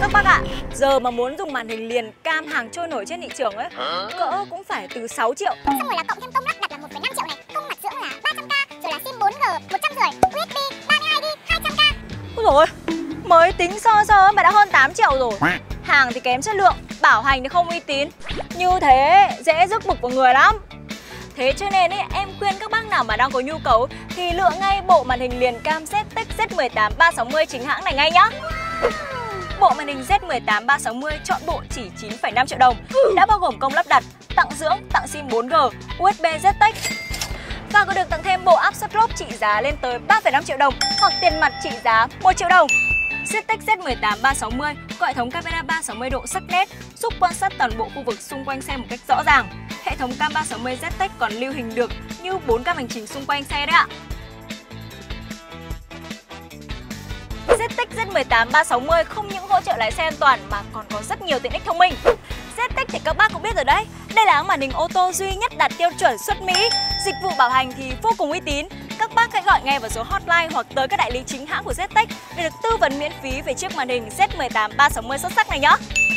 các bác ạ. Giờ mà muốn dùng màn hình liền cam hàng trôi nổi trên thị trường ấy, cỡ cũng phải từ 6 triệu. Xong rồi là cộng thêm công lắp đặt là 1,5 triệu này, công mặt dưỡng là 300k, rồi là sim 4G 150, USB 32GB 200k. Ôi dồi ôi, mới tính sơ sơ mà đã hơn 8 triệu rồi. Hàng thì kém chất lượng, bảo hành thì không uy tín. Như thế dễ rước bực vào người lắm. Thế cho nên ấy, em khuyên các bác nào mà đang có nhu cầu thì lựa ngay bộ màn hình liền cam ZTEC Z18 360 chính hãng này ngay nhá. Bộ màn hình Z18 360 chọn bộ chỉ 9,5 triệu đồng, đã bao gồm công lắp đặt, tặng dưỡng, tặng sim 4G, USB ZTEC. Và còn được tặng thêm bộ áp suất lốp trị giá lên tới 3,5 triệu đồng hoặc tiền mặt trị giá 1 triệu đồng. ZTEC Z18 360 có hệ thống camera 360 độ sắc nét, giúp quan sát toàn bộ khu vực xung quanh xe một cách rõ ràng. Hệ thống cam 360 ZTEC còn lưu hình được như 4 cam hành trình xung quanh xe đấy ạ. ZTEC Z18 360 không những hỗ trợ lái xe an toàn mà còn có rất nhiều tiện ích thông minh. ZTEC thì các bác cũng biết rồi đấy, đây là hãng màn hình ô tô duy nhất đạt tiêu chuẩn xuất Mỹ, dịch vụ bảo hành thì vô cùng uy tín. Các bác hãy gọi ngay vào số hotline hoặc tới các đại lý chính hãng của ZTEC để được tư vấn miễn phí về chiếc màn hình Z18 360 xuất sắc này nhé.